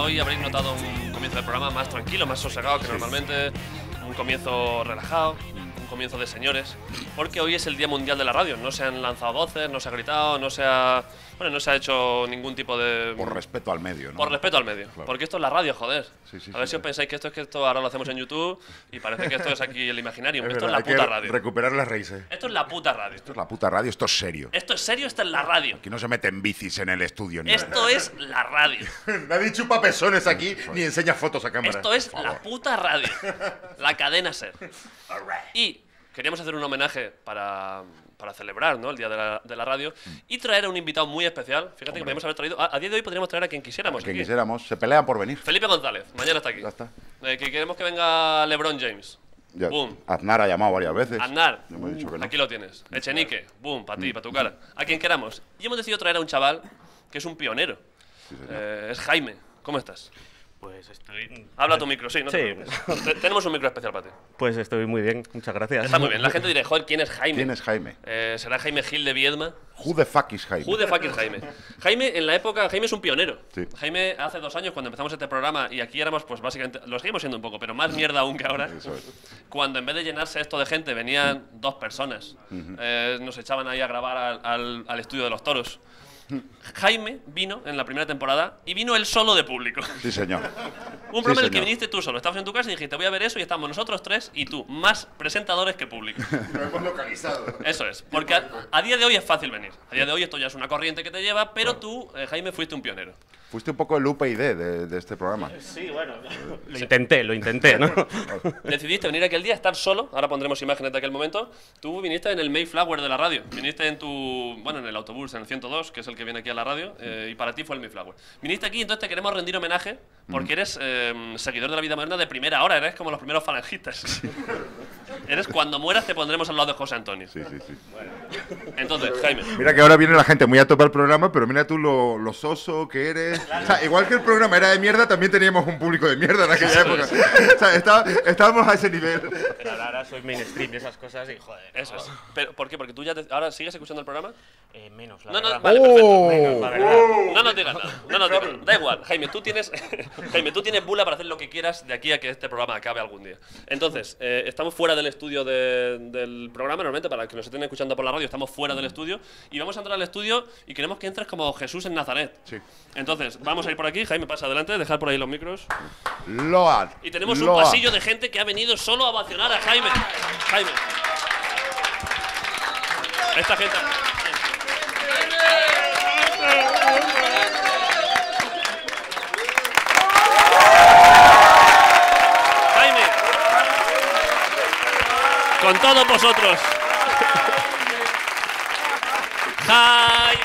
hoy habréis notado un comienzo del programa más tranquilo, más sosegado que normalmente, un comienzo relajado, un comienzo de señores, porque hoy es el Día Mundial de la Radio. No se han lanzado voces, no se ha gritado, no se ha hecho ningún tipo de... Por respeto al medio, ¿no? Por respeto al medio, Claro. porque esto es la radio, joder. Sí, a ver si os pensáis que esto ahora lo hacemos en YouTube y parece que esto es aquí el imaginario. Esto es verdad, la hay puta que radio. recuperar las raíces. Esto es la puta radio. Esto es la puta radio, esto es serio. Esto es serio, esto es la radio. Aquí no se meten bicis en el estudio. Ni Esto es la radio. Nadie chupa pezones aquí ni enseña fotos a cámara. Esto es Por la favor. puta radio. La cadena SER. Y queríamos hacer un homenaje para celebrar, ¿no?, el Día de la Radio y traer a un invitado muy especial. Fíjate que podríamos haber traído... A día de hoy podríamos traer a quien quisiéramos. Quien aquí. quisiéramos, se pelean por venir. Felipe González, mañana está aquí. Ya está. Que queremos que venga LeBron James. Ya, Boom. Aznar ha llamado varias veces. Aznar, Le hemos dicho que no. aquí lo tienes. Echenique, boom, para ti, para tu cara. A quien queramos. Y hemos decidido traer a un chaval que es un pionero. Sí, señor. Es Jaime. ¿Cómo estás? Pues estoy... Habla tu micro, sí, no te Sí. preocupes. Tenemos un micro especial para ti. Pues estoy muy bien, muchas gracias. Está muy bien. La gente dirá, joder, ¿quién es Jaime? ¿Quién es Jaime? ¿Será Jaime Gil de Viedma? Who the fuck is Jaime? Who the fuck is Jaime? Jaime, en la época, Jaime es un pionero. Sí. Jaime, hace 2 años, cuando empezamos este programa, y aquí éramos, pues básicamente, lo seguimos siendo un poco, pero más mierda aún que ahora. Eso es. Cuando en vez de llenarse esto de gente, venían 2 personas. Nos echaban ahí a grabar al estudio de los toros. Jaime vino en la primera temporada y vino él solo de público. Sí, señor. Un programa en el que señor. viniste tú solo. Estabas en tu casa y dijiste, voy a ver eso, y estamos nosotros 3 y tú, más presentadores que público. Lo hemos localizado. Eso es, porque a día de hoy es fácil venir. A día de hoy esto ya es una corriente que te lleva, pero tú, Jaime, fuiste un pionero. Fuiste un poco el UPyD de este programa. Sí, bueno, lo intenté, ¿no? Decidiste venir aquel día, estar solo. Ahora pondremos imágenes de aquel momento. Tú viniste en el Mayflower de la radio. Viniste en en el autobús, en el 102, que es el que viene aquí a la radio, y para ti fue el Mayflower. Viniste aquí, entonces te queremos rendir homenaje porque eres seguidor de la vida moderna de primera hora. Eres como los primeros falangistas. Eres cuando mueras te pondremos al lado de José Antonio. Sí. Entonces, Jaime. Mira que ahora viene la gente muy a tope al programa, pero mira tú lo soso que eres. O sea, igual que el programa era de mierda, también teníamos un público de mierda en aquella época. O sea, estábamos a ese nivel. Pero ahora soy mainstream y esas cosas y joder. Eso es. ¿Pero por qué? ¿Porque tú ya ahora sigues escuchando el programa? Menos, la No, verdad. vale, perfecto. Menos, la verdad. No nos digas nada. No nos digas nada. Da igual, Jaime, tú tienes bula para hacer lo que quieras de aquí a que este programa acabe algún día. Entonces, estamos fuera del estudio del programa, normalmente, para los que nos estén escuchando por la radio, estamos fuera del estudio y vamos a entrar al estudio y queremos que entres como Jesús en Nazaret. Sí. Entonces, vamos a ir por aquí. Jaime, pasa adelante, dejar por ahí los micros. Load. Y tenemos un Load. pasillo de gente que ha venido solo a ovacionar a Jaime. Jaime. Esta gente... Jaime. Con todos vosotros. Jaime.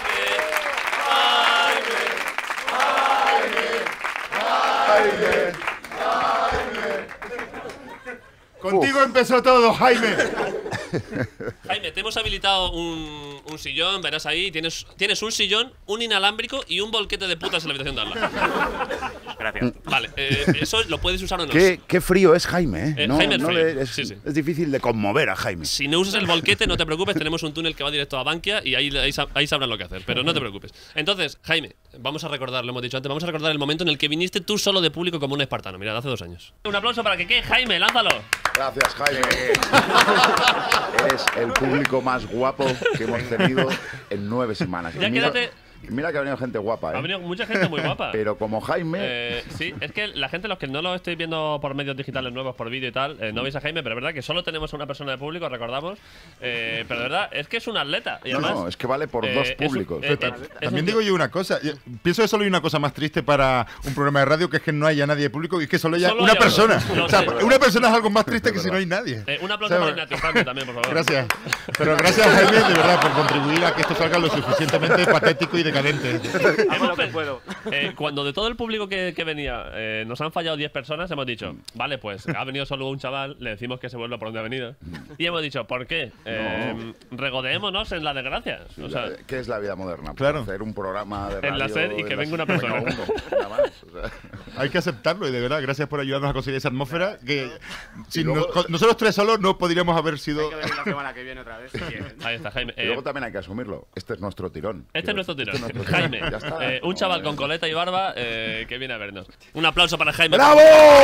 Contigo empezó todo, Jaime. Jaime, te hemos habilitado un sillón, verás ahí, tienes un sillón, un inalámbrico y un bolquete de putas en la habitación de al lado. Gracias. Vale, eso lo puedes usar o no. Qué frío es Jaime, ¿eh? Jaime es frío. Es difícil de conmover a Jaime. Si no usas el bolquete, no te preocupes, tenemos un túnel que va directo a Bankia y ahí sabrán lo que hacer, pero no te preocupes. Entonces, Jaime, vamos a recordar, lo hemos dicho antes, vamos a recordar el momento en el que viniste tú solo de público como un espartano, mirad, hace 2 años. Un aplauso para que Jaime, lánzalo. Gracias, Jaime. Eres el público más guapo que hemos tenido en 9 semanas. Ya quédate. Mira que ha venido gente guapa, ¿eh? Ha venido mucha gente muy guapa. Pero como Jaime… Sí, es que la gente, los que no lo estéis viendo por medios digitales nuevos, por vídeo y tal, no veis a Jaime, pero es verdad que solo tenemos a una persona de público, recordamos. Pero de verdad, es que es un atleta. Y además, no, es que vale por 2 públicos. También digo yo una cosa. Pienso que solo hay una cosa más triste para un programa de radio, que es que no haya nadie de público y es que solo haya una persona. O sea, una persona es algo más triste que si no hay nadie. un aplauso para Ignacio Jaime también, por favor. Gracias. Pero gracias, Jaime, de verdad, por contribuir a que esto salga lo suficientemente patético y decadente. Hago lo que puedo. Cuando de todo el público que venía nos han fallado 10 personas, hemos dicho, vale, pues ha venido solo un chaval, le decimos que se vuelva por donde ha venido. Y hemos dicho, ¿por qué? Regodeémonos en la desgracia. O sea, ¿qué es la vida moderna? Claro. Hacer un programa de radio en la SER y que venga una persona. Nada más, o sea. Hay que aceptarlo y de verdad, gracias por ayudarnos a conseguir esa atmósfera que si luego- nosotros 3 solos no podríamos haber sido… Hay que venir la semana que viene otra vez. ahí está, Jaime. Y luego también hay que asumirlo. Este es nuestro tirón. Este es nuestro tirón. que nuestro Jaime, ya está. un chaval con coleta y barba que viene a vernos. Un aplauso para Jaime. ¡Bravo!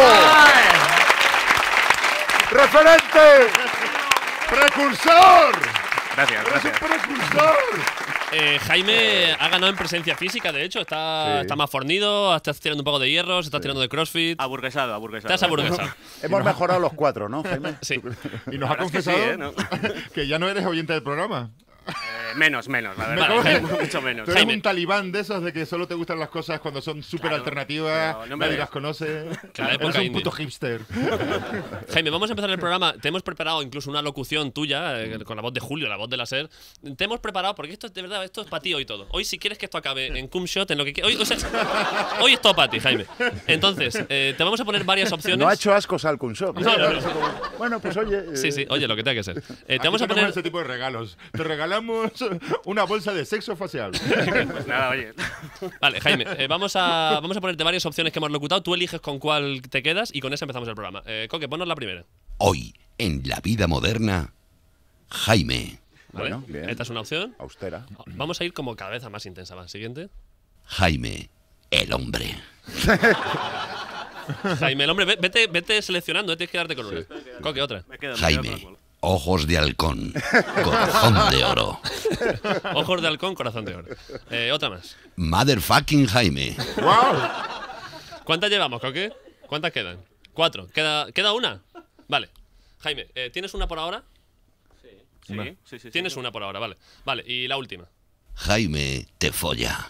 ¡Referente! ¡Precursor! Gracias, ¡Eres un gracias. precursor! Jaime ha ganado en presencia física, de hecho. Está más fornido, estás tirando un poco de hierros, estás tirando de crossfit. Aburguesado. Estás aburguesado. Hemos mejorado los 4, ¿no, Jaime? Sí. Y nos ha verdad es que sí, confesado ¿no? que ya no eres oyente del programa. Menos, la verdad. Vale, Mucho menos. Tú eres Jaime. un talibán de esos de que solo te gustan las cosas cuando son súper alternativas, pero no me nadie veas. las conoce. Claro, Eres época un indie. puto hipster. Jaime, vamos a empezar el programa. Te hemos preparado incluso una locución tuya con la voz de Julio, la voz de la SER. Te hemos preparado porque esto es de verdad, esto es para ti hoy todo. Hoy, si quieres que esto acabe en cum shot, en lo que quieras. Hoy es todo para ti, Jaime. Entonces, te vamos a poner varias opciones. No ha hecho ascos al Kunshop. No. Bueno, pues oye. Sí, oye, lo que tenga que ser. Te Aquí vamos a tenemos poner. ese tipo de regalos. Te regalamos una bolsa de sexo facial. Pues nada, oye. Vale, Jaime, vamos a ponerte varias opciones que hemos locutado. Tú eliges con cuál te quedas y con esa empezamos el programa. Coque, ponnos la primera. Hoy, en la vida moderna, Jaime. ¿Vale? Bueno, bien. Esta es una opción. Austera. Vamos a ir como cada vez a más intensa. Va, siguiente. Jaime, el hombre. Jaime, el hombre, vete seleccionando, tienes que darte con una. Coque, otra. Me quedo. Jaime, ojos de halcón, corazón de oro. Ojos de halcón, corazón de oro. Otra más. Motherfucking Jaime. ¿Cuántas llevamos, Coque? ¿Cuántas quedan? 4. ¿Queda una? Vale. Jaime, ¿tienes una por ahora? Sí. Tienes una por ahora, vale. Vale, y la última. Jaime te folla.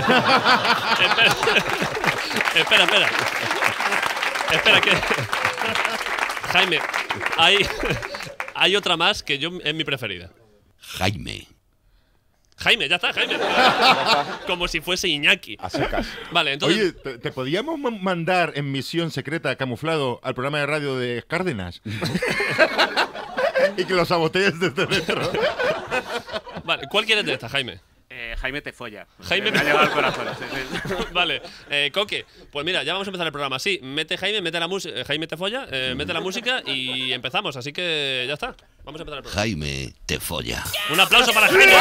Espera. Espera, que. Jaime, hay otra más que es mi preferida. Jaime. Jaime, ya está, Jaime. Como si fuese Iñaki. A secas. Vale, entonces. Oye, ¿te podíamos mandar en misión secreta camuflado al programa de radio de Cárdenas? Y que lo sabotees desde dentro. Vale, ¿cuál quieres de esta, Jaime? Jaime te folla. Jaime me te- ha llegado al corazón. Sí. Vale, Coque, pues mira, ya vamos a empezar el programa. Sí, mete Jaime, mete la música. Jaime te folla, mete la música y empezamos. Así que ya está. Vamos a empezar el programa. Jaime te folla. Un aplauso para Jaime.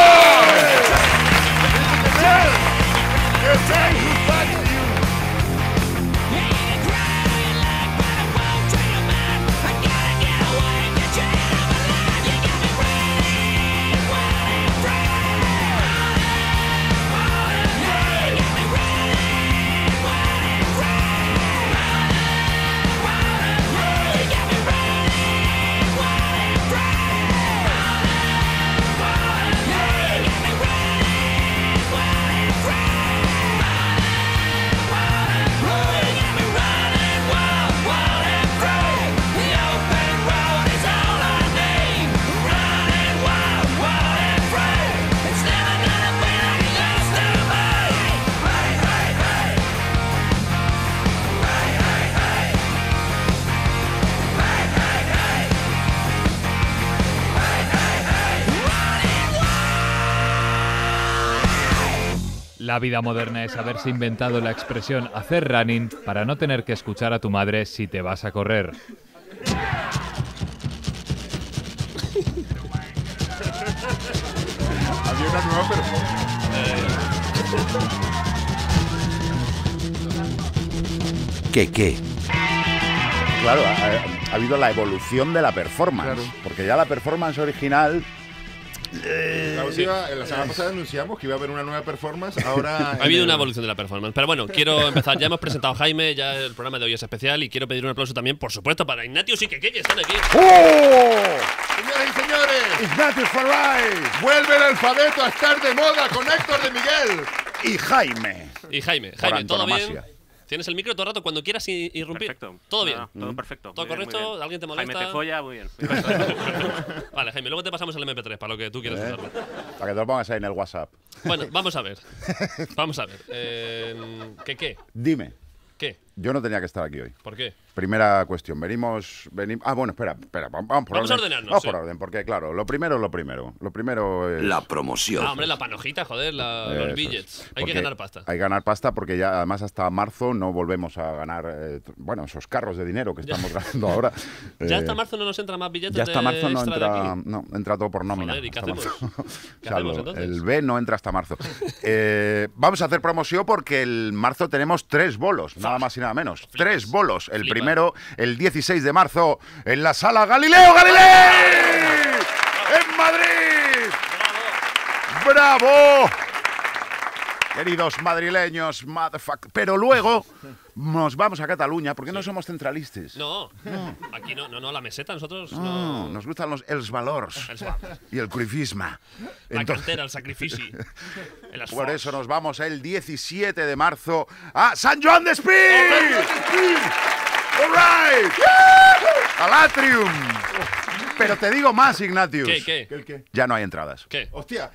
La vida moderna es haberse inventado la expresión hacer running para no tener que escuchar a tu madre si te vas a correr. Había una nueva performance. ¿Qué? Claro, ha habido la evolución de la performance. Claro. Porque ya la performance original. La semana pasada anunciamos que iba a haber una nueva performance. Ahora Ha habido una evolución de la performance. Pero bueno, quiero empezar. Ya hemos presentado a Jaime, ya el programa de hoy es especial y quiero pedir un aplauso también, por supuesto, para Ignatius y Keke, que están aquí. ¡Oh! Señoras y señores, Ignatius for life. vuelve el alfabeto a estar de moda con Héctor de Miguel. Y Jaime. Y Jaime, Por ¿todo bien? antonomasia. Tienes el micro todo el rato cuando quieras irrumpir. Perfecto. ¿Todo bien? Todo perfecto. ¿Todo Muy bien, correcto? muy bien. ¿Alguien te molesta? Jaime te folla, muy bien. Vale, Jaime, luego te pasamos el MP3 para lo que tú quieras usarlo. Para que te lo pongas ahí en el WhatsApp. Bueno, vamos a ver. Vamos a ver. ¿Qué? Dime, ¿Qué? yo no tenía que estar aquí hoy. ¿Por qué? primera cuestión. Bueno, espera, vamos por Vamos a orden. ordenarnos, Vamos sí. por orden, porque claro, lo primero es... La promoción. Ah, hombre, la panojita, joder, los Eso es. billets. Hay que Porque ganar pasta. Hay que ganar pasta porque ya además hasta marzo no volvemos a ganar, esos carros de dinero que estamos ganando ahora. Ya hasta marzo no nos entra más billetes Ya hasta de marzo no extra de entra, aquí. no, entra todo por nómina. Joder, ¿y qué hasta hacemos? marzo. ¿Qué O sea, hacemos, entonces? el B no entra hasta marzo. Vamos a hacer promoción porque el marzo tenemos 3 bolos, nada más y nada menos. 3 bolos. El Flipa. primero, el 16 de marzo, en la sala Galileo Galilei, en Madrid. ¡Bravo! Queridos madrileños, motherfucker. Pero luego nos vamos a Cataluña porque no somos centralistas. No, aquí no, la meseta, nosotros No, no. nos gustan els valors y el cruifisme. La Entonces, cantera, el sacrificio. El por esfuerzo. eso nos vamos el 17 de marzo a San Joan d'Espí. All right. Al Atrium. Pero te digo más, Ignatius. ¿Qué? ¿Qué? Ya no hay entradas. ¿Qué? ¡Hostia!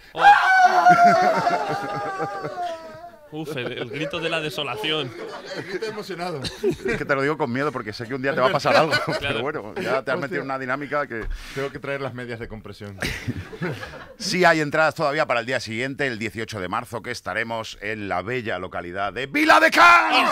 Uf, el grito de la desolación. Estoy emocionado. Es que te lo digo con miedo porque sé que un día te va a pasar algo. Pero Claro. bueno, ya te has metido en una dinámica que... Tengo que traer las medias de compresión. Sí hay entradas todavía para el día siguiente, el 18 de marzo, que estaremos en la bella localidad de Viladecans.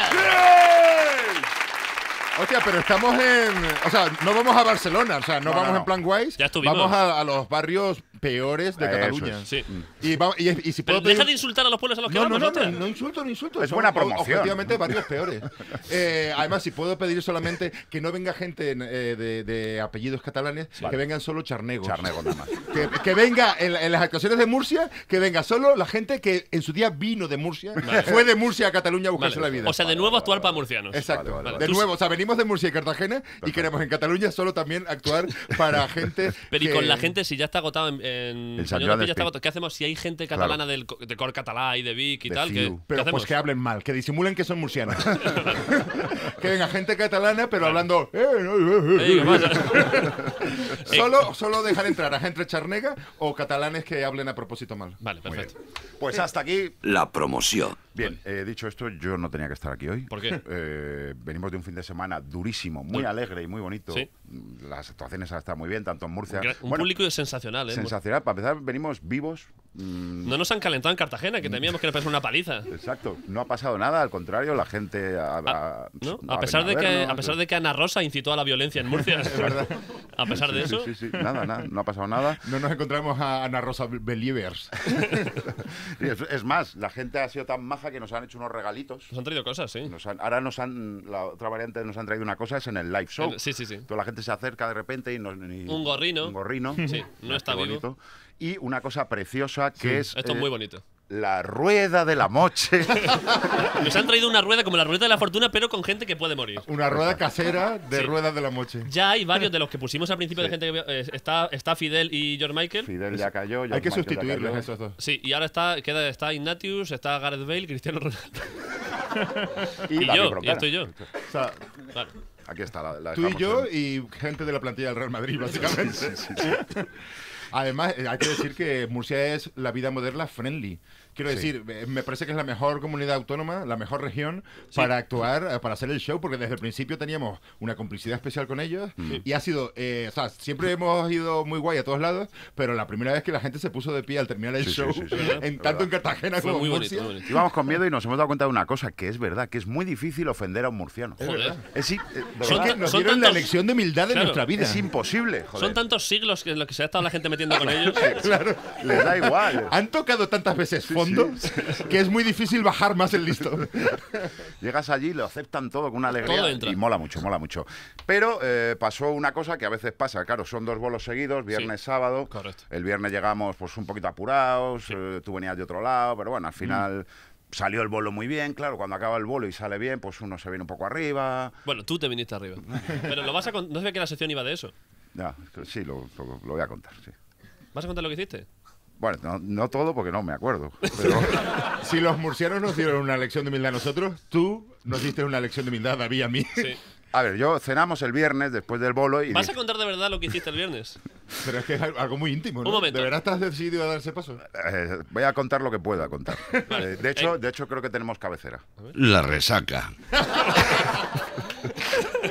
Hostia, pero estamos en... O sea, no vamos a Barcelona, o sea, no vamos no. en plan guays. Ya estuvimos. Vamos a los barrios peores de Eso Cataluña. es. Sí. Y si Pero puedo deja pedir- de insultar a los pueblos a los que No, vamos, hostia. no insulto. Es Son buena promoción. Objetivamente varios peores. Además, si puedo pedir solamente que no venga gente de apellidos catalanes, que vengan solo charnegos. Charnego nada más. Que venga en las actuaciones de Murcia, que venga solo la gente que en su día vino de Murcia, fue de Murcia a Cataluña a buscarse Vale. la vida. O sea, de nuevo actuar para murcianos. Exacto. Vale. De Tú- nuevo, o sea, venimos de Murcia y Cartagena y queremos en Cataluña solo también actuar para gente. Pero y que- con la gente, si ya está agotado en El Señor Sant Joan Despí ya d'Espí. está agotado, ¿qué hacemos si hay gente catalana de Cor Catalá y de Vic y De tal? ¿Qué Fiu. Pero hacemos? pues que hablen mal, que disimulen que son murcianos. Que venga gente catalana, pero hablando. Ey, ¿qué pasa? Solo dejar entrar a gente charnega o catalanes que hablen a propósito mal. Vale, perfecto. Pues hasta aquí. La promoción. Bien, dicho esto, yo no tenía que estar aquí hoy. ¿Por qué? Venimos de un fin de semana durísimo, muy alegre y muy bonito. Sí. Las actuaciones han estado muy bien, tanto en Murcia. Un Bueno, público sensacional, ¿eh? sensacional. Para empezar, venimos vivos. No nos han calentado en Cartagena, que temíamos que nos pasara una paliza. Exacto. No ha pasado nada, al contrario, la gente ¿No? ha A pesar venido vernos. a pesar de que Ana Rosa incitó a la violencia en Murcia. A pesar de eso. Sí, nada, no ha pasado nada. No nos encontramos a Ana Rosa Believers. Sí, es más, la gente ha sido tan maja que nos han hecho unos regalitos. Nos han traído cosas, sí. La otra variante nos han traído una cosa, es en el live show. Sí. Toda la gente se acerca de repente y Un gorrino. Un gorrino. Sí, no está Qué vivo. bonito. Y una cosa preciosa que es Esto es muy bonito. la rueda de la moche. Nos han traído una rueda como la ruleta de la fortuna, pero con gente que puede morir. Una rueda casera de Sí. ruedas de la moche. Ya hay varios de los que pusimos al principio de gente que está Fidel y George Michael. Fidel ya cayó. Hay George que Michael ya sustituirles cayó. esos dos. Sí, y ahora está Ignatius, está Gareth Bale, Cristiano Ronaldo. Y David yo, y Broncano. estoy yo. O sea, Vale. Aquí está la tú y dejamos yo en- y gente de la plantilla del Real Madrid, básicamente. Además, hay que decir que Murcia es la vida moderna friendly. Quiero decir, me parece que es la mejor comunidad autónoma, la mejor región para actuar, para hacer el show, porque desde el principio teníamos una complicidad especial con ellos y ha sido, o sea, siempre hemos ido muy guay a todos lados, pero la primera vez que la gente se puso de pie al terminar el Sí, show, sí, tanto en Cartagena Fue como muy en bonito, Murcia. muy bonito. Íbamos con miedo y nos hemos dado cuenta de una cosa, que es verdad, que es muy difícil ofender a un murciano. Joder. Es, de Es Son- verdad, que nos son dieron la tantos- lección de humildad de Claro, nuestra vida. es imposible, joder. Son tantos siglos en los que se ha estado la gente metiendo con ellos. Claro. Les da igual. Han tocado tantas veces fondo que es muy difícil bajar más el listón. Llegas allí, lo aceptan todo con una Todo alegría entra. y mola mucho, mola mucho. Pero pasó una cosa que a veces pasa, claro, son 2 bolos seguidos, viernes, sábado. Correcto. El viernes llegamos pues un poquito apurados, tú venías de otro lado, pero bueno, al final salió el bolo muy bien, claro, cuando acaba el bolo y sale bien, pues uno se viene un poco arriba. Bueno, tú te viniste arriba. Pero lo vas a no sé que la sección iba de eso. Ya, sí, lo voy a contar, sí. ¿Vas a contar lo que hiciste? Bueno, no todo porque no me acuerdo, pero... Si los murcianos nos dieron una lección de humildad a nosotros, tú nos diste una lección de humildad a David y a mí. Sí. A ver, yo cenamos el viernes después del bolo y... ¿Vas a contar de verdad lo que hiciste el viernes? Pero es que es algo muy íntimo, ¿no? Un momento. ¿De verdad estás decidido a dar ese paso? voy a contar lo que pueda contar. De hecho creo que tenemos cabecera. La resaca.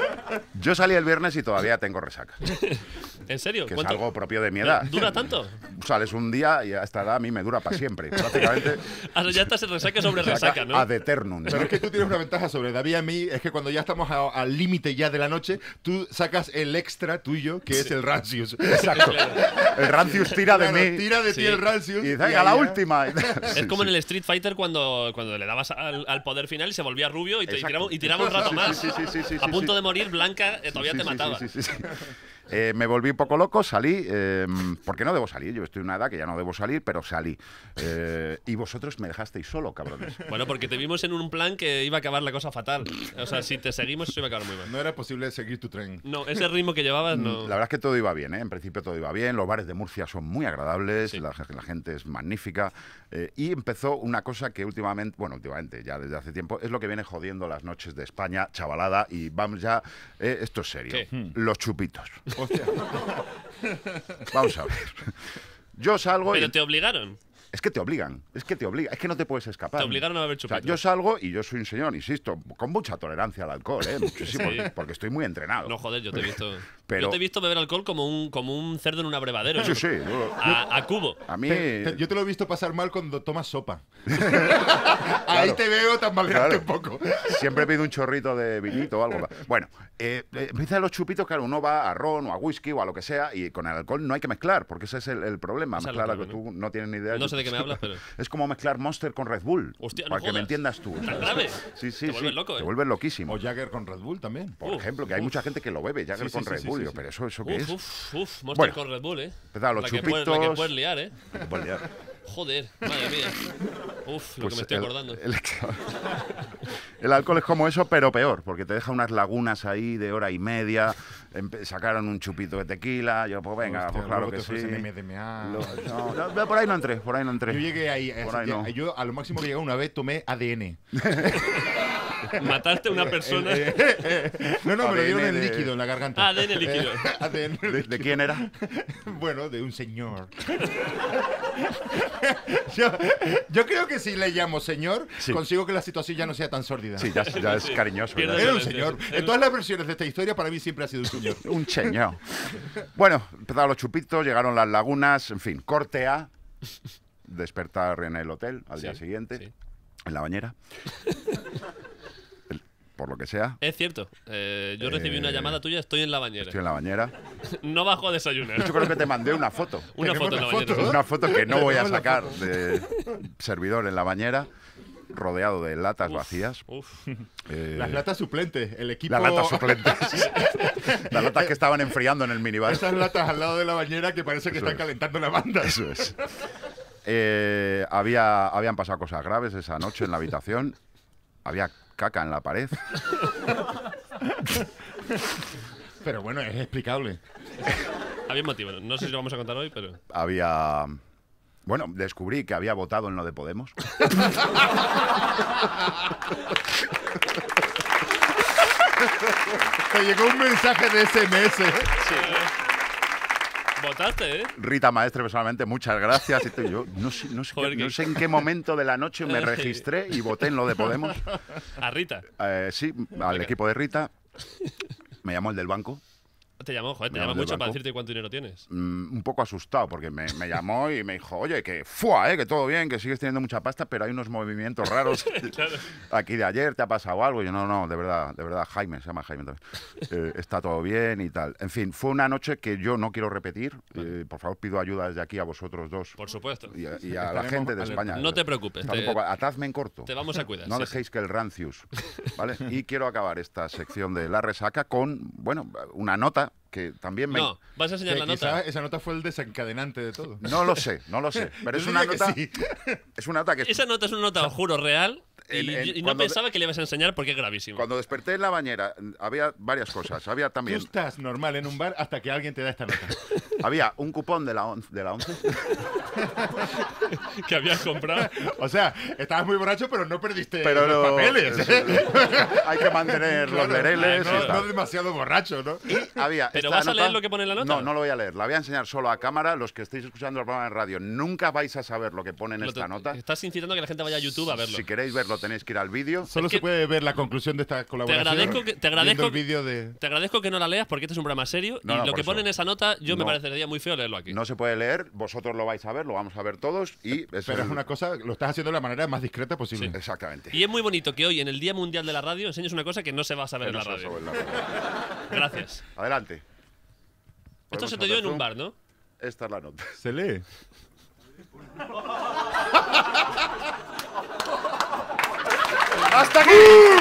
Yo salí el viernes y todavía tengo resaca, ¿En serio? que es ¿Cuánto? algo propio de mi edad. ¿Dura tanto? Sales un día y a esta edad a mí me dura para siempre. Prácticamente Ah, ya estás en resaca sobre resaca, ¿no? ad eternum. Pero es que tú tienes una ventaja sobre David y a mí, es que cuando ya estamos al límite ya de la noche, tú sacas el extra tuyo, que es el Rancius. Exacto. El Rancius tira de Claro, mí tira de ti Sí. el Rancius. y dice, y venga, ahí la ya- última. Es como en el Street Fighter cuando le dabas al poder final y se volvía rubio y Exacto. tiraba un rato más. Sí, sí, sí, sí, A sí, punto sí. de morir, Blanca todavía Sí, te sí, mataba. sí, sí, sí, sí. Me volví un poco loco, salí, porque no debo salir, yo estoy en una edad que ya no debo salir, pero salí. Y vosotros me dejasteis solo, cabrones. Bueno, porque te vimos en un plan que iba a acabar la cosa fatal. O sea, si te seguimos, eso iba a acabar muy mal. No era posible seguir tu tren. No, ese ritmo que llevabas no. La verdad es que todo iba bien, ¿eh? En principio todo iba bien, los bares de Murcia son muy agradables, Sí. la gente es magnífica, y empezó una cosa que últimamente, ya desde hace tiempo, es lo que viene jodiendo las noches de España, chavalada, y vamos ya, esto es serio, ¿Qué? Los chupitos. Hostia. Vamos a ver. Yo salgo Pero y... te obligaron. Es que te obligan, es que no te puedes escapar. Te obligaron a beber O sea, chupitos. yo salgo y yo soy un señor, insisto, con mucha tolerancia al alcohol, muchísimo, Sí. porque estoy muy entrenado. No, joder, yo te he visto. Pero- Yo te he visto beber alcohol como un cerdo en un abrevadero. Sí, sí, A cubo. a mí... Yo te lo he visto pasar mal cuando tomas sopa. Ahí te veo tambalearte un poco. Siempre pido un chorrito de vinito o algo. Bueno, empiezan los chupitos, claro, uno va a ron o a whisky o a lo que sea, y con el alcohol no hay que mezclar, porque ese es el problema. Ese es el Mezclar algo que problema. tú no tienes ni idea. No sé de qué me hablas, pero. Es como mezclar Monster con Red Bull. Hostia, no para que me jodas. entiendas tú. ¿Tan grave? Sí, sí, Te sí. vuelves loco, Te ¿eh? vuelves loquísimo. O Jagger con Red Bull también. Por ejemplo, que hay mucha gente que lo bebe, Jagger Sí, con sí, Red sí, Bull. sí, Yo, sí. pero eso qué es. Uf, Monster Bueno, con Red Bull, empezaba los la que chupitos. puedes liar, ¿eh? Joder, madre mía. Uf, lo Pues que me estoy acordando. El alcohol es como eso, pero peor, porque te deja unas lagunas ahí de hora y media. Sacaron un chupito de tequila. Yo, pues venga, Hostia, pues claro luego que te sí. ofrecen MDMA. No, por ahí no entré, por ahí no entré. Yo llegué ahí. Por ahí no. Yo a lo máximo que llegué una vez tomé ADN. Mataste a una persona. No, me lo dieron ADN en de- líquido en la garganta. ADN líquido. ADN ¿De quién era? Bueno, de un señor. yo creo que si le llamo señor, Sí. consigo que la situación ya no sea tan sórdida. Sí, ya es cariñoso. Pierde ya. Era un Violencia, señor. sí. En todas las versiones de esta historia, para mí siempre ha sido un señor. Un señor. Bueno, empezaron los chupitos, llegaron las lagunas, en fin, corte A. Despertar en el hotel al día siguiente, sí. en la bañera. Por lo que sea, Es cierto. Yo recibí una llamada tuya, estoy en la bañera. estoy en la bañera. No bajo a desayunar. Yo creo que te mandé una foto. Una foto en la bañera. Una foto que no voy a sacar de servidor en la bañera, rodeado de latas vacías. Uf. Eh, Las latas suplentes, el equipo. las latas suplentes. Las latas que estaban enfriando en el minibar. Esas latas al lado de la bañera que parece que Eso están es. calentando la banda. Eso es. Habían pasado cosas graves esa noche en la habitación. Había caca en la pared. Pero bueno, es explicable. Había motivo. No sé si lo vamos a contar hoy, pero. Había... Bueno, descubrí que había votado en lo de Podemos. Te llegó un mensaje de SMS. Votaste, ¿eh? Rita Maestre, personalmente, muchas gracias. Yo no sé, Joder, no que- sé en qué momento de la noche me registré y voté en lo de Podemos. A Rita. Sí, al equipo de Rita. Me llamó el del banco. Te llamó, joder, te Me llama llamo del mucho para banco. decirte cuánto dinero tienes. Un poco asustado porque me llamó y me dijo, oye, que ¡fua! Que todo bien, que sigues teniendo mucha pasta, pero hay unos movimientos raros aquí de ayer, ¿te ha pasado algo? Y yo, no, de verdad, Jaime, se llama Jaime también. Está todo bien y tal. En fin, fue una noche que yo no quiero repetir. Por favor, pido ayuda desde aquí a vosotros dos Por supuesto. y a la Estaremos gente de alerta. España. No te preocupes. Estad un poco- atadme en corto. Te vamos a cuidar. No sí, dejéis que el rancius, ¿vale? Y quiero acabar esta sección de la resaca con, bueno, una nota que también sí. me... No, vas a enseñar Que la quizás nota. esa nota fue el desencadenante de todo. No lo sé, pero Yo es una diría que nota... sí. Es una nota que... Esa nota es una nota, os juro, real. Y no cuando pensaba que le ibas a enseñar porque es gravísimo. Cuando desperté en la bañera había varias cosas. Había Tú también... estás normal en un bar hasta que alguien te da esta nota. Había un cupón de la 11 que habías comprado. O sea, estabas muy borracho, pero no perdiste Pero los papeles. hay que mantener los lereles. y No tal. demasiado borracho, ¿no? Había ¿Pero esta vas a leer nota- lo que pone en la nota? No, no lo voy a leer. La voy a enseñar solo a cámara. Los que estéis escuchando el programa de radio, nunca vais a saber lo que pone en esta nota. Estás incitando a que la gente vaya a YouTube a verlo. Si queréis verlo, tenéis que ir al vídeo. Solo Es que- se puede ver la conclusión de esta colaboración. te agradezco viendo el que- vídeo de... Te agradezco que no la leas porque este es un programa serio No, y no, lo por que eso. pone en esa nota yo me No. parecería muy feo leerlo aquí. No se puede leer, vosotros lo vais a ver, lo vamos a ver todos y Pero es una cosa, lo estás haciendo de la manera más discreta posible. Sí. Exactamente. Y es muy bonito que hoy, en el Día Mundial de la Radio, enseñes una cosa que no se va a saber en la Eso, radio. eso, en la radio. Gracias. Adelante. Esto ¿Podemos se te dio en hacer un zoom? bar, ¿no? Esta es la nota. Se lee. ¡Hasta aquí!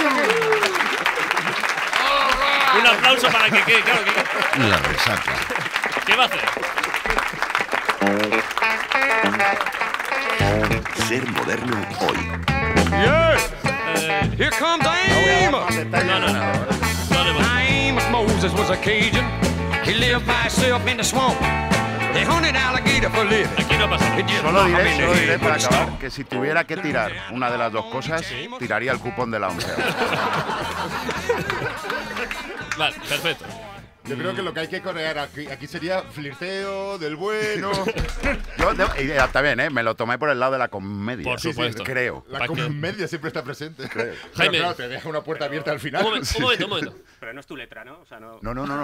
Un aplauso para que quede, claro, La resaca. ¿qué va a hacer? Ser moderno hoy. Here comes No voy a dar más Amos. detalles No, no, de no. nada, ¿vale? No le voy. Amos Moses was a Cajun. He lived by himself in the swamp. They hunted alligator for living. Aquí no pasa. It just Solo knocked him in the diré head para with a acabar stone. que si tuviera que tirar una de las dos cosas, tiraría el cupón de la once. Vale, perfecto. Yo creo que lo que hay que corear aquí sería flirteo del bueno. También, me lo tomé por el lado de la comedia. Por supuesto. Creo. La ¿Para qué? comedia siempre está presente. Pero Jaime. claro, te deja una puerta abierta al final. Un momento. Pero no es tu letra, ¿no? O sea, no. No. Jaime,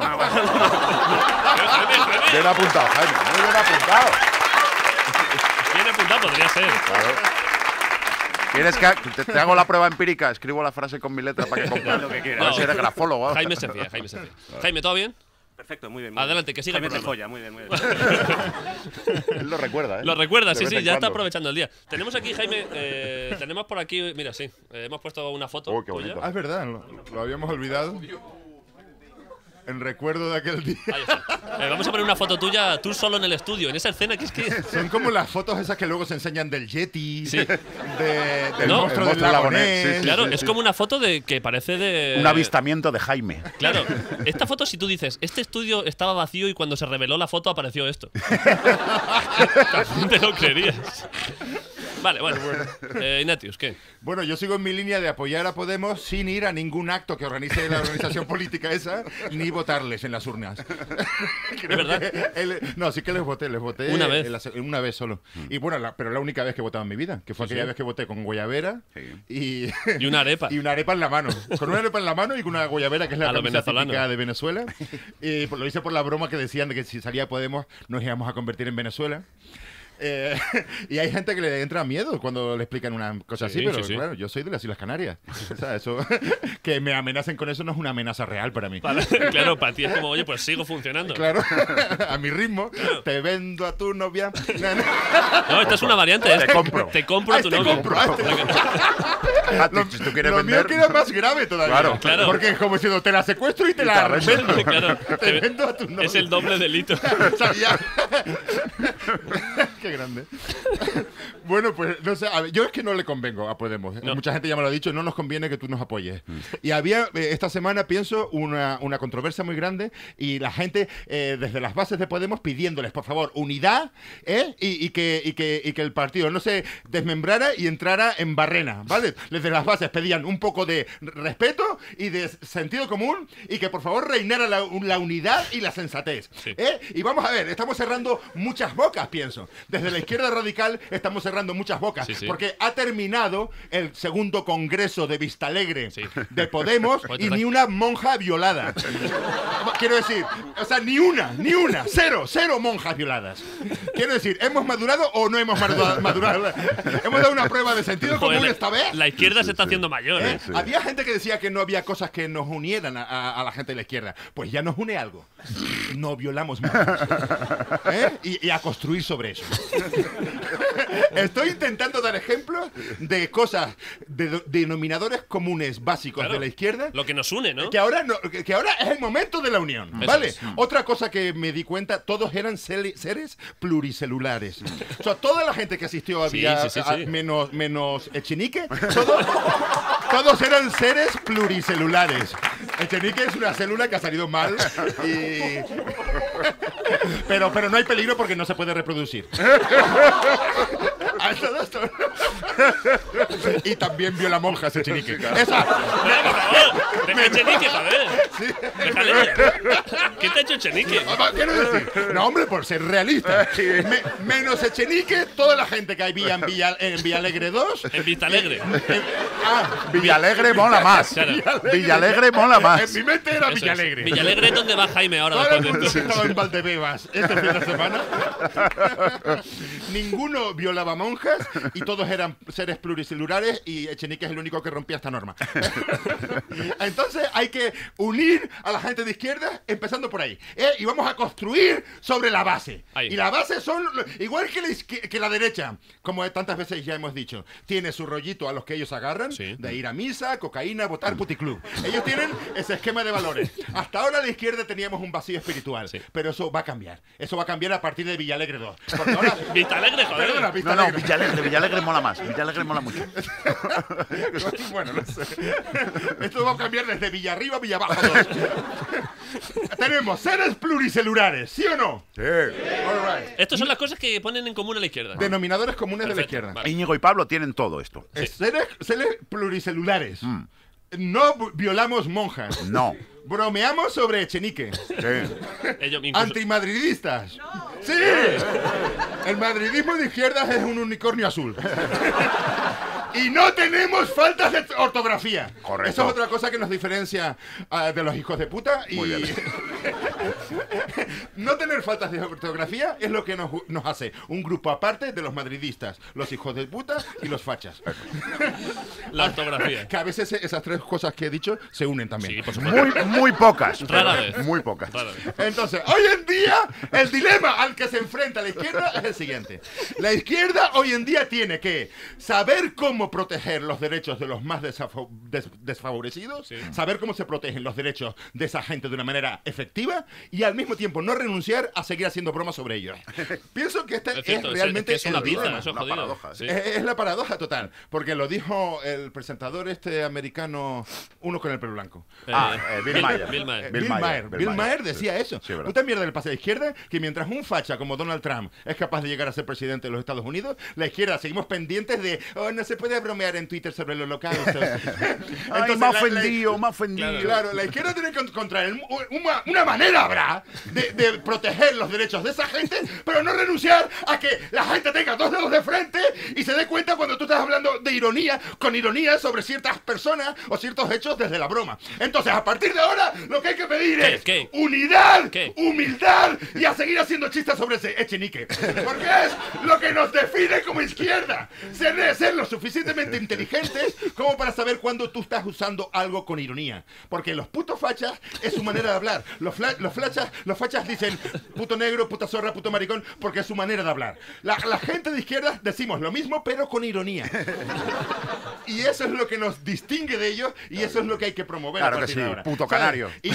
Bien apuntado, Jaime. Muy bien apuntado. bien apuntado podría ser. Claro. ¿Quieres que te hago la prueba empírica? Escribo la frase con mi letra para que comprendas lo que quieras. A ver si eres grafólogo. Jaime se fía. Jaime, ¿todo bien? Perfecto, muy bien. muy Adelante, bien. que siga el Jaime te programa. folla, muy bien, muy bien. Él lo recuerda, ¿eh? Lo recuerda, De sí, vez sí, en ya está cuando. aprovechando el día. Tenemos aquí, Jaime, tenemos por aquí, mira, sí, hemos puesto una foto Oh, qué tuya. bonito. Ah, es verdad, lo habíamos olvidado. En recuerdo de aquel día. Ahí está. Vamos a poner una foto tuya, tú solo en el estudio, en esa escena que es que… Son como las fotos esas que luego se enseñan del Yeti, Sí. del No, monstruo del del lago Ness, Ness. sí, sí. Claro, es como una foto de que parece de… Un avistamiento de Jaime. Claro, esta foto si tú dices, este estudio estaba vacío y cuando se reveló la foto apareció esto. También te lo creerías. Vale, bueno. Ignatius, ¿qué? Bueno, yo sigo en mi línea de apoyar a Podemos sin ir a ningún acto que organice la organización política esa, ni votarles en las urnas. ¿Es verdad? No, sí que les voté Una vez. Una vez solo. Y bueno, pero la única vez que he votado en mi vida, que fue aquella vez que voté con guayabera y una arepa. y una arepa en la mano. Con una arepa en la mano y con una guayabera, que es la A lo camisa venezolano. típica de Venezuela. Y lo hice por la broma que decían de que si salía Podemos nos íbamos a convertir en Venezuela. Y hay gente que le entra miedo cuando le explican una cosa Sí, así, pero sí, sí. claro, yo soy de las Islas Canarias. O sea, eso, que me amenacen con eso no es una amenaza real para mí. Claro, para ti es como, oye, pues sigo funcionando. Claro, a mi ritmo, te vendo a tu novia. No, esta es una variante. Te compro. Te compro a tu te novio. compro, Si tú quieres Lo mío vender. queda más grave todavía. Claro. Porque es como diciendo, te la secuestro y te Y la te la vendo. Claro, Te vendo a tu novia. es el doble delito. O sea, ya. Qué grande. Bueno, pues no sé, a ver, yo es que no le convengo a Podemos. No. Mucha gente ya me lo ha dicho, no nos conviene que tú nos apoyes. Y había esta semana, pienso, una controversia muy grande y la gente desde las bases de Podemos pidiéndoles, por favor, unidad y que el partido no se desmembrara y entrara en barrena, ¿vale? Desde las bases pedían un poco de respeto y de sentido común y que por favor reinara la unidad y la sensatez. Sí. Y vamos a ver, estamos cerrando muchas bocas, pienso. Desde la izquierda radical estamos cerrando muchas bocas. Sí, sí. Porque ha terminado el segundo congreso de Vistalegre Sí. de Podemos Pues y ni una monja violada. Quiero decir, o sea, ni una, cero monjas violadas. Quiero decir, ¿hemos madurado o no hemos madurado? Hemos dado una prueba de sentido Joder, común esta vez. La izquierda se está haciendo mayor, ¿eh? Sí. Había gente que decía que no había cosas que nos unieran a la gente de la izquierda. Pues ya nos une algo. No violamos monjas. Y a construir sobre eso. Estoy intentando dar ejemplos de cosas, de denominadores comunes básicos Claro. de la izquierda. Lo que nos une, ¿no? Que ahora, que ahora es el momento de la unión, Eso ¿vale? es. Otra cosa que me di cuenta, todos eran seres pluricelulares. O sea, toda la gente que asistió había, sí. menos Echenique, todos eran seres pluricelulares. Echenique es una célula que ha salido mal pero no hay peligro porque no se puede reproducir. Y también viola monjas Echenique. Esa. Por favor, deja Echenique, joder. Déjale. ¿Qué te ha hecho Echenique? Quiero decir, no, hombre, por ser realista. Menos Echenique, toda la gente que hay en Villalegre 2. En Vistalegre. Villalegre mola más. Claro. Villalegre mola más. En mi mente era Eso es. Villalegre. Villalegre es donde va Jaime ahora. Todo el Después de mundo esto. estaba en Valdebebas este fin de semana. Ninguno violaba monjas y todos eran seres pluricelulares y Echenique es el único que rompía esta norma. Entonces hay que unir a la gente de izquierda empezando por ahí. Y vamos a construir sobre la base. Ahí. Y la base son, igual que la derecha, como tantas veces ya hemos dicho, tiene su rollito a los que ellos agarran, Sí. de ir a misa, cocaína, votar puticlub. Ellos tienen ese esquema de valores. Hasta ahora a la izquierda teníamos un vacío espiritual, Sí. pero eso va a cambiar. Eso va a cambiar a partir de Villalegre 2. Porque ahora... Vistalegre, joder. Perdona, No, Villalegre. Villalegre mola más. Villalegre mola mucho. Bueno, no sé. Esto va a cambiar desde Villarriba a Villabajo 2. Tenemos seres pluricelulares, ¿sí o no? Sí. All right. Estas son las cosas que ponen en común a la izquierda. Denominadores comunes de la Perfecto, izquierda. vale. Íñigo y Pablo tienen todo esto. Seres pluricelulares. No violamos monjas. No. Bromeamos sobre Echenique. Sí. Ellos incluso- Antimadridistas. ¡Sí! El madridismo de izquierdas es un unicornio azul. Y no tenemos faltas de ortografía. Correcto. Eso es otra cosa que nos diferencia de los hijos de puta. Y Muy bien. no tener faltas de ortografía es lo que nos hace un grupo aparte de los madridistas, los hijos de puta y los fachas. La ortografía. Que a veces esas tres cosas que he dicho se unen también. Sí, por supuesto. Muy pocas. Rara pero vez. Muy pocas. Rara vez. Entonces, hoy en día, el dilema al que se enfrenta la izquierda es el siguiente. La izquierda hoy en día tiene que saber cómo proteger los derechos de los más desfavorecidos, Sí. saber cómo se protegen los derechos de esa gente de una manera efectiva y al mismo tiempo no renunciar a seguir haciendo bromas sobre ellos. Pienso que este Es cierto, es realmente es una el pizza, dilema. eso es Una jodido. paradoja, Sí. Es la paradoja total, porque lo dijo el presentador americano, uno con el pelo blanco. Bill Maher. Bill Maher. Bill Maher decía eso. Sí, verdad. Puta mierda le pasa a la izquierda que mientras un facha como Donald Trump es capaz de llegar a ser presidente de los Estados Unidos, la izquierda seguimos pendientes de no se puede bromear en Twitter sobre el holocausto. Ay, me ha ofendido, me ha ofendido. Claro, la izquierda tiene que encontrar una manera habrá de proteger los derechos de esa gente, pero no renunciar a que la gente tenga dos dedos de frente y se dé cuenta cuando tú estás hablando de ironía, con ironía sobre ciertas personas o ciertos hechos desde la broma. Entonces, a partir de ahora, lo que hay que pedir es ¿Qué? unidad, ¿Qué? humildad y a seguir haciendo chistes sobre ese Echenique. Porque es lo que nos define como izquierda. Ser lo suficientemente inteligentes como para saber cuándo tú estás usando algo con ironía. Porque los putos fachas es su manera de hablar. Los fachas dicen puto negro, puta zorra, puto maricón, porque es su manera de hablar. La gente de izquierda decimos lo mismo, pero con ironía. Y eso es lo que nos distingue de ellos y eso es lo que hay que promover. Claro a que partir de sí, ahora. puto ¿Sabes? canario. Y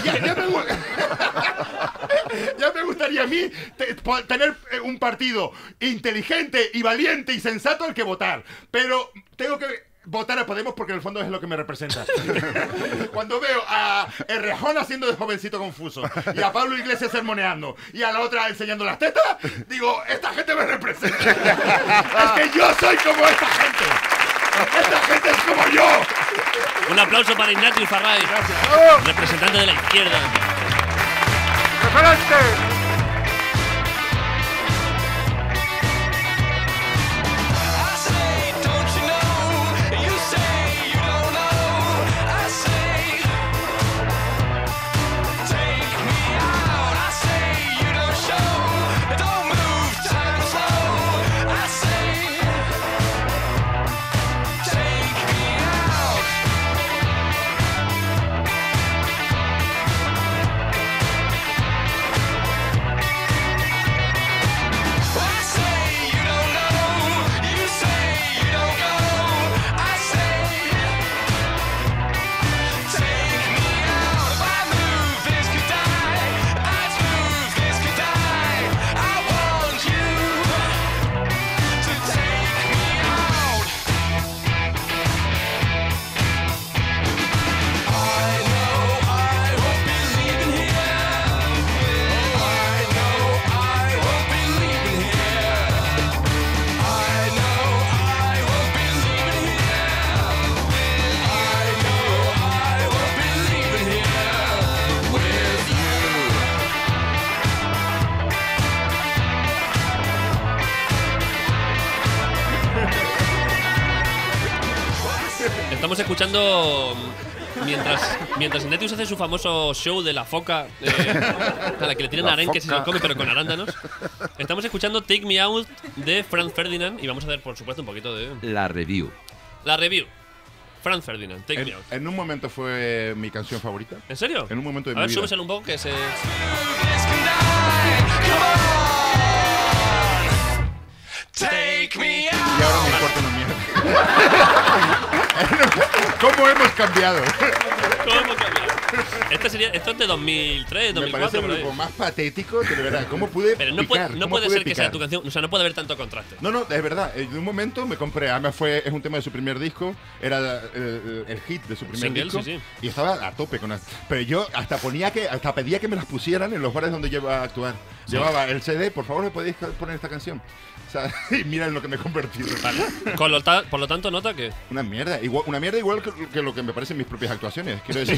ya me gustaría a mí tener un partido inteligente y valiente y sensato al que votar. Pero tengo que votar a Podemos porque en el fondo es lo que me representa. Cuando veo a Errejón haciendo de jovencito confuso y a Pablo Iglesias sermoneando y a la otra enseñando las tetas, digo, esta gente me representa. Es que yo soy como esta gente. Esta gente es como yo. Un aplauso para Ignatius Farray, representante de la izquierda. I say, don't you know? You say you don't know. I say, take me out. I say you don't show. Don't move, time slow. I say, take me out. Estamos escuchando mientras Ignatius hace su famoso show de la foca a la que le tiran La arenques y se lo foca. come pero con arándanos. Estamos escuchando Take Me Out de Franz Ferdinand y vamos a hacer por supuesto un poquito de La review. la review. Franz Ferdinand, Take Me Out. En un momento fue mi canción favorita. ¿En serio? En un momento de A ver, mi vida. súbeselo un poco que se… Take me out. Y ahora me importa una mierda. ¿Cómo hemos cambiado? ¿Cómo hemos cambiado? Esto es de 2003, Me 2004, parece el por ahí. grupo más patético que de verdad. ¿Cómo pude Pero no picar? puede ¿Cómo pude ser que sea picar? tu canción, o sea, no puede haber tanto contraste. No, es verdad. De un momento me compré, además es un tema de su primer disco, era el hit de su primer Single, disco, sí. y estaba a tope con las… Pero yo hasta pedía que me las pusieran en los bares donde yo iba a actuar. Llevaba el CD, por favor, ¿me podéis poner esta canción? O sea, y mira en lo que me he convertido. Por lo tanto, nota que… Una mierda igual que lo que me parecen mis propias actuaciones, quiero decir.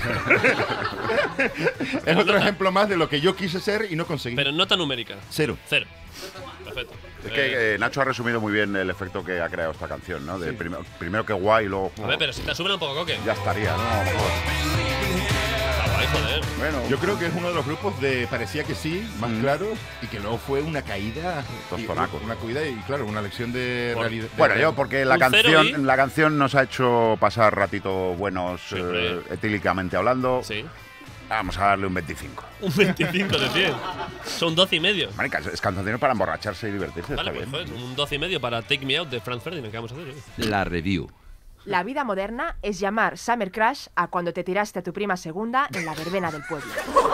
Es otro ejemplo más de lo que yo quise ser y no conseguí. Pero nota numérica. Cero. Cero. Perfecto. Es que Nacho ha resumido muy bien el efecto que ha creado esta canción, ¿no? De primero que guay y luego… A ver, pero si te suben un poco, Coque. Ya estaría, ¿no? A lo mejor. Está guay, joder. Bueno, Yo creo que es uno de los grupos de parecía que sí, más claros, y que luego fue una caída. Tostonaco. Una caída y, claro, una lección de realidad. bueno, yo porque Un cero y- la canción nos ha hecho pasar ratitos buenos Siempre. etílicamente hablando. Sí. Vamos a darle un 25. Un 25 de 100. Son 12 y medio. Marica, es canción para emborracharse y divertirse. Vale, está pues bien. joder, un 12 y medio para Take Me Out de Franz Ferdinand. ¿Qué vamos a hacer? La review. La vida moderna es llamar Summer Crash a cuando te tiraste a tu prima segunda en la verbena del pueblo.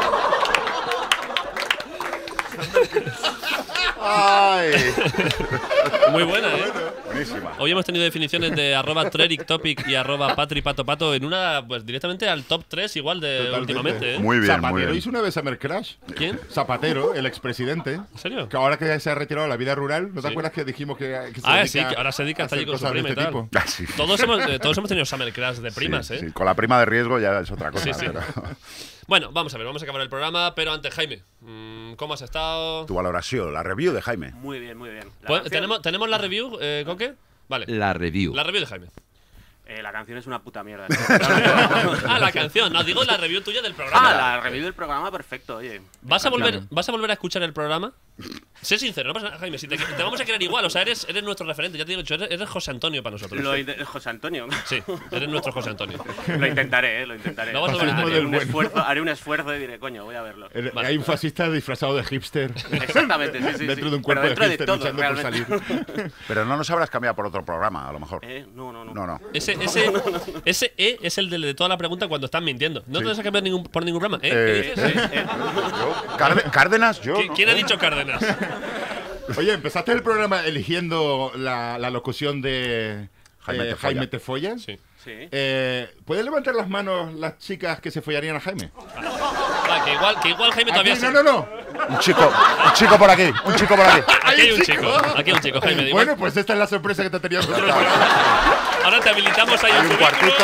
¡Ay! Muy buena, ¿eh? Buenísima. Hoy hemos tenido definiciones de @TrericTopic y @PatriPatoPato en una, pues directamente al top 3 igual de Totalmente. últimamente, ¿eh? Muy bien, Zapatero muy bien. hizo una vez Summer Crash. ¿Quién? Zapatero, el expresidente. ¿En serio? Que ahora que se ha retirado de la vida rural, ¿no te Sí. acuerdas que dijimos que se Ah, dedica sí, que ahora se dedica a estar allí hacer con su cosas de prima y este tal. tipo? Ah, sí. Todos hemos tenido Summer Crash de primas, Sí, ¿eh? sí. Con la prima de riesgo ya es otra cosa. Sí, sí. Pero Bueno, vamos a ver, vamos a acabar el programa, pero antes, Jaime, ¿cómo has estado? tu valoración, la review de Jaime. Muy bien, muy bien. La Pues, canción- ¿Tenemos la review, Coque? Vale. La review. La review de Jaime. La canción es una puta mierda. Ah, la canción, no, digo la review tuya del programa. La review del programa, perfecto, oye. ¿Vas a volver a escuchar el programa? Sé sincero, no pasa nada, Jaime. Si te vamos a querer igual, o sea, eres nuestro referente. Ya te digo, eres José Antonio para nosotros. José Antonio. Sí, eres nuestro José Antonio. Lo intentaré, lo intentaré. Lo vas a volver a Fascismo intentar. del bueno. Haré un esfuerzo y diré, coño, voy a verlo. Vale. Hay un fascista disfrazado de hipster. Exactamente, sí, sí. Dentro sí. de un cuerpo Pero dentro de hipster todo, luchando por realmente. salir. Pero no nos habrás cambiado por otro programa, a lo mejor. No. No. Ese es el de toda la pregunta cuando están mintiendo. No te vas a cambiar por ningún programa. ¿Qué dices? Cárdenas, yo. ¿no? ¿Quién ha dicho Cárdenas? Oye, empezaste el programa eligiendo la locución de Jaime Jaime te te follas. Sí. Sí. ¿Pueden levantar las manos las chicas que se follarían a Jaime? Va, que igual Jaime Aquí, todavía no. Un chico por aquí, un chico por aquí. Aquí hay un chico. Aquí hay un chico, Jaime. igual. Bueno, pues esta es la sorpresa que te tenía nosotros. Ahora te habilitamos ahí Hay un cubículo. cuartito.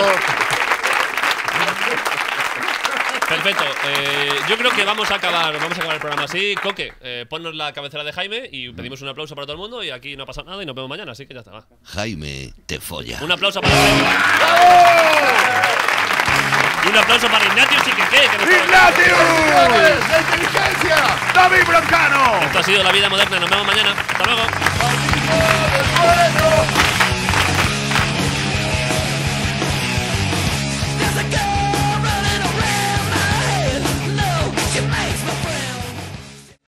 Perfecto. Yo creo que vamos a acabar el programa así. Coque, ponnos la cabecera de Jaime y pedimos un aplauso para todo el mundo. Y aquí no ha pasado nada y nos vemos mañana, así que ya está. Va. Jaime te folla. Un aplauso para Jaime. Y un aplauso para Ignatius y Keke, que nos ¡Ignatius! ¡La inteligencia! ¡David Broncano! Esto ha sido La Vida Moderna. Nos vemos mañana. Hasta luego. ¡Bueno!